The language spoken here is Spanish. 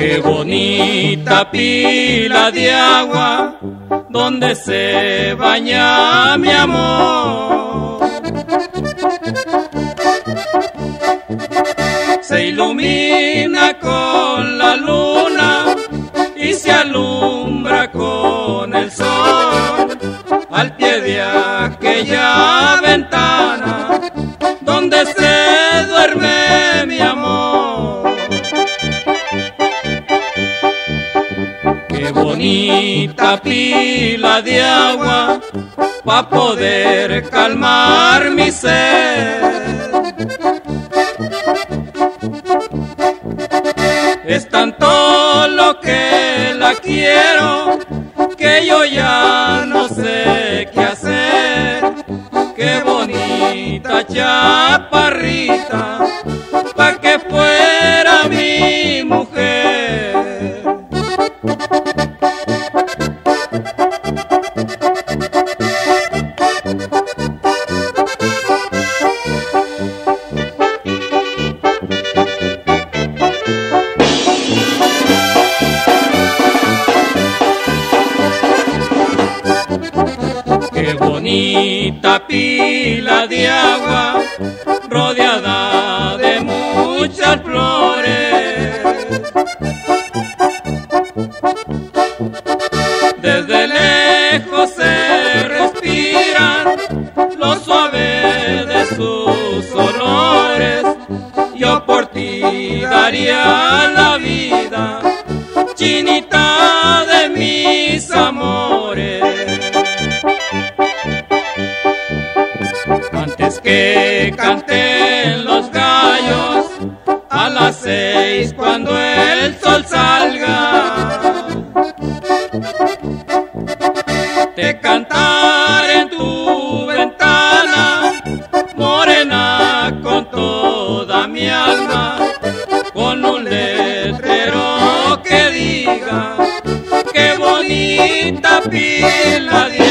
Qué bonita pila de agua donde se baña mi amor. Se ilumina con la luna y se alumbra con el sol. Al pie de aquella ventana donde se duerme mi amor. Qué bonita pila de agua pa' poder calmar mi sed. Es tanto lo que la quiero que yo ya no sé qué hacer. Qué bonita chaparrita, pa' que fuera mi mujer. Qué bonita pila de agua rodeada de muchas flores. Desde lejos se respiran lo suave de sus olores. Yo por ti daría la vida, chinita de mis amores. Antes que canten los gallos a las 6 cuando el sol salga, te cantaré en tu ventana, morena, con toda mi alma, con un letrero que diga: qué bonita pila de